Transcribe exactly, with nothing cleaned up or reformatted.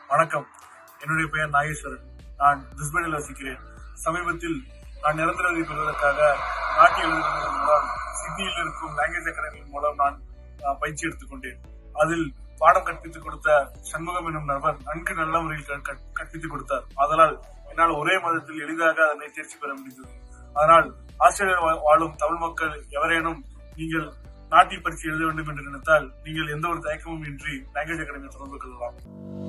வணக்கம். என்னுடைய பெயர் நாகேஸ்வரன். நான் பிரிஸ்பனில் வசிக்கிறேன். சமீபத்தில் நான் நிரந்தரத்தை பெறுவதற்காக நாட்டிய எழுதுவதன் மூலம் சிட்னியில் இருக்கும் லாங்குவேஜ் அகாடமி மூலம் நான் பயிற்சி எடுத்துக் கொண்டேன். அதில் பாடம் கற்பித்துக் கொடுத்த சண்முகம் எனும் நபர் நன்கு நல்ல முறையில் கற்பித்துக் கொடுத்தார். அதனால் என்னால் ஒரே மாதத்தில் எளிதாக அதனை தேர்ச்சி பெற முடிந்தது. அதனால் ஆஸ்திரேலியாவில் வாழும் தமிழ் மக்கள் எவரேனும் நீங்கள் நாட்டிய பரீட்சை எழுத வேண்டும் என்று நினைத்தால் நீங்கள் எந்த ஒரு தயக்கமும் இன்றி லாங்குவேஜ் அகாடமியை தொடர்பு கொள்ளலாம்.